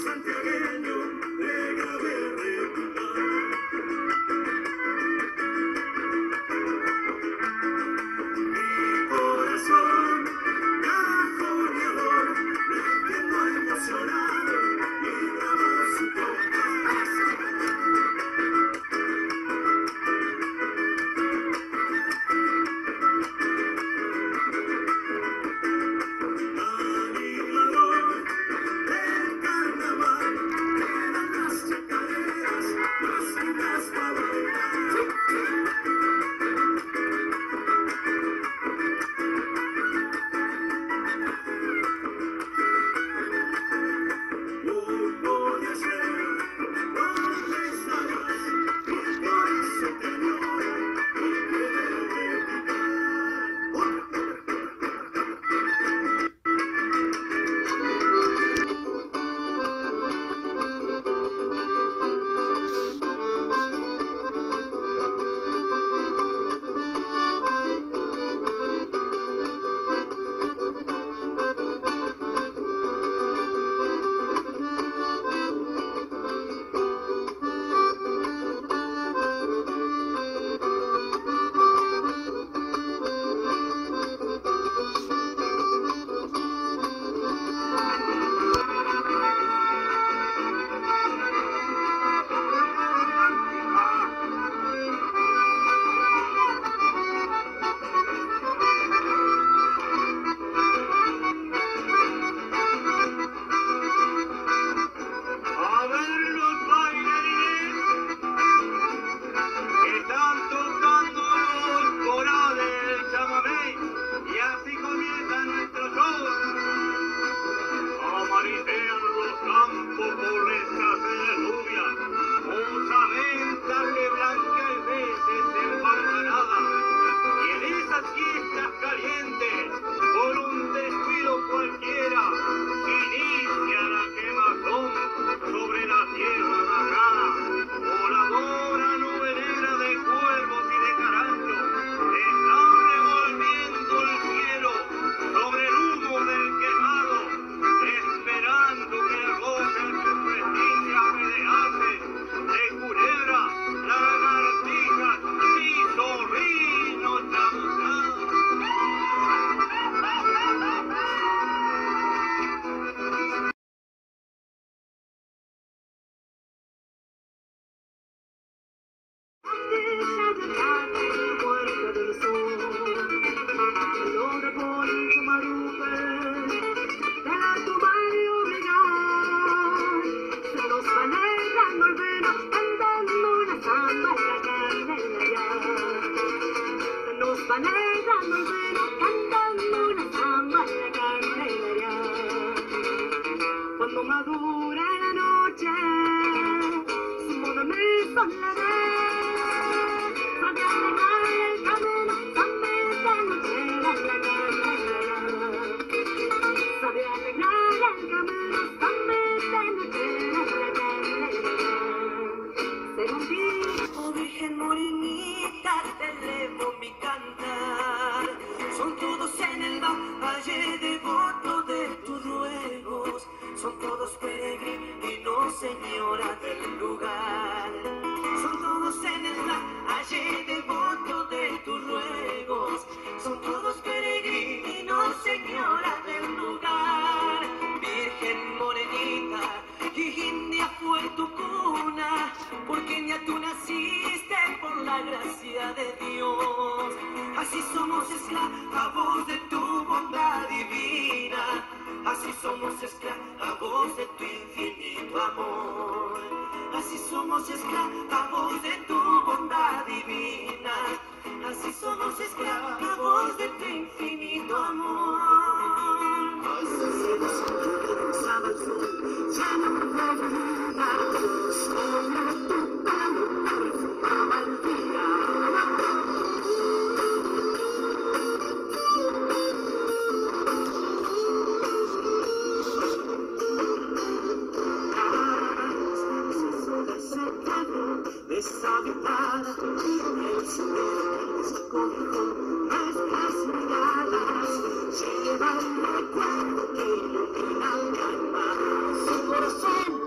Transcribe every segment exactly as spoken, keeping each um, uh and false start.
Su corazón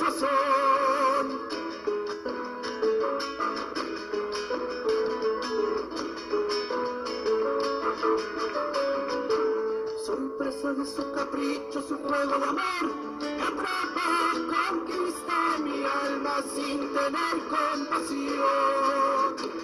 corazón. Soy presa de su capricho, su juego de amor, que atrapa, conquista mi alma sin tener compasión.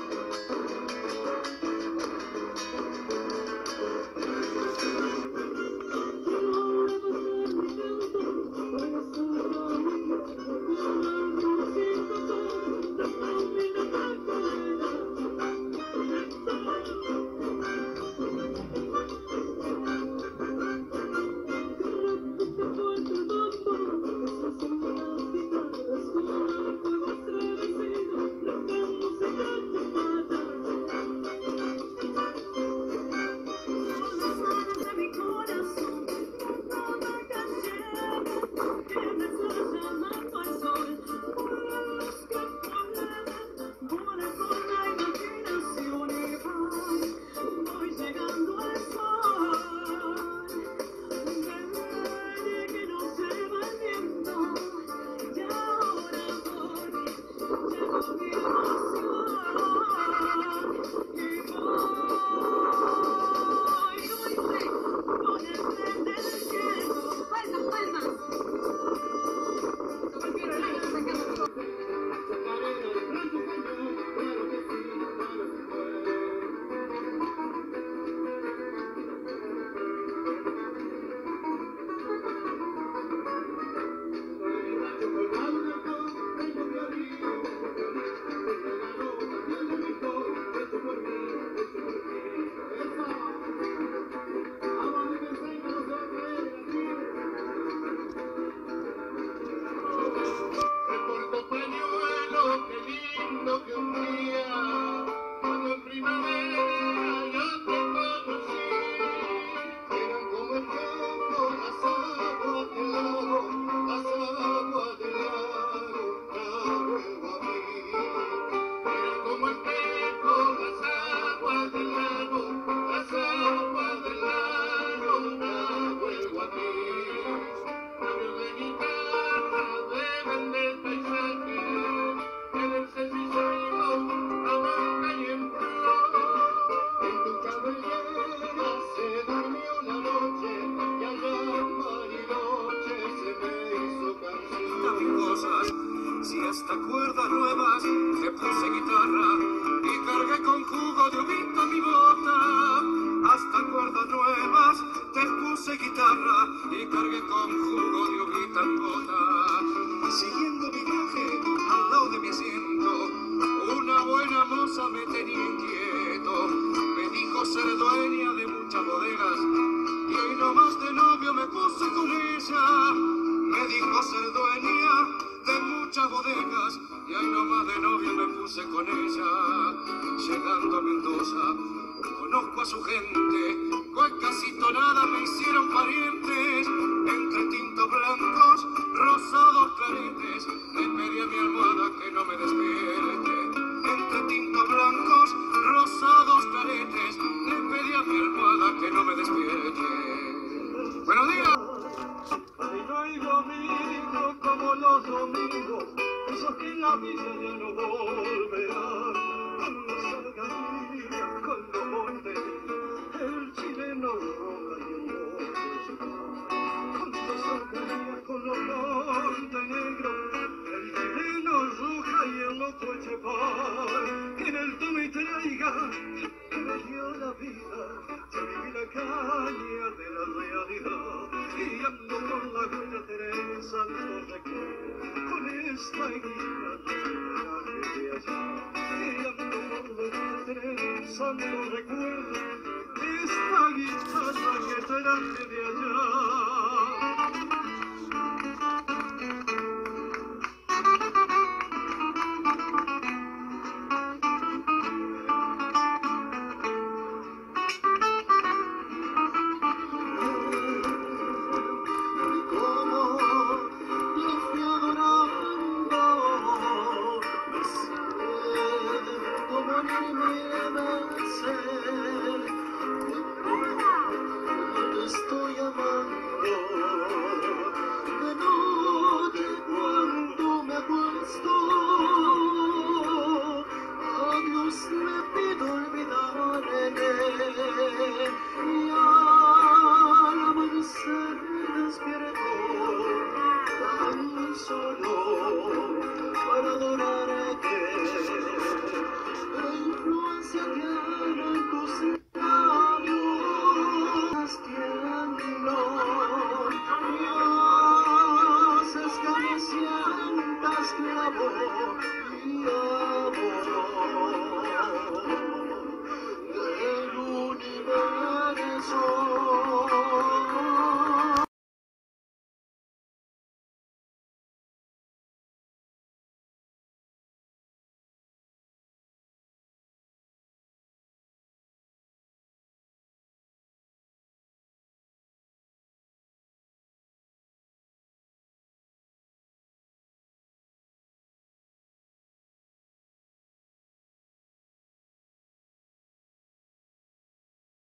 Si hasta cuerdas nuevas te puse guitarra y cargué con jugo de uvita mi bota. Hasta cuerdas nuevas te puse guitarra y cargué con jugo de uvita mi bota. Siguiendo mi viaje al lado de mi asiento, una buena moza me tenía inquieto. Me dijo ser dueña de muchas bodegas y hoy nomás de novio me puse con ella. Me dijo ser dueña de muchas bodegas y ahí nomás de novio me puse con ella. Llegando a Mendoza conozco a su gente, casi tonada me hicieron parientes. Entre tintos blancos, rosados claretes, le pedí a mi almohada que no me despierte. Entre tintos blancos, rosados claretes, le pedí a mi almohada que no me despierte. Buenos días. No hay domingo como los domingos, esos que en la vida ya no volverán. Con los algarribas, con los montes, el chileno roja y el monte. Con los algarribas, con los montes negros, el chileno roja y el otro chepal. Que en el tú me traiga, que me dio la vida, yo viví la caña de la realidad. Y ando con la buena Teresa, no recuerdo, con esta guía de allá. Y ando con la buena Teresa, no recuerdo, esta guitarra que traje de allá.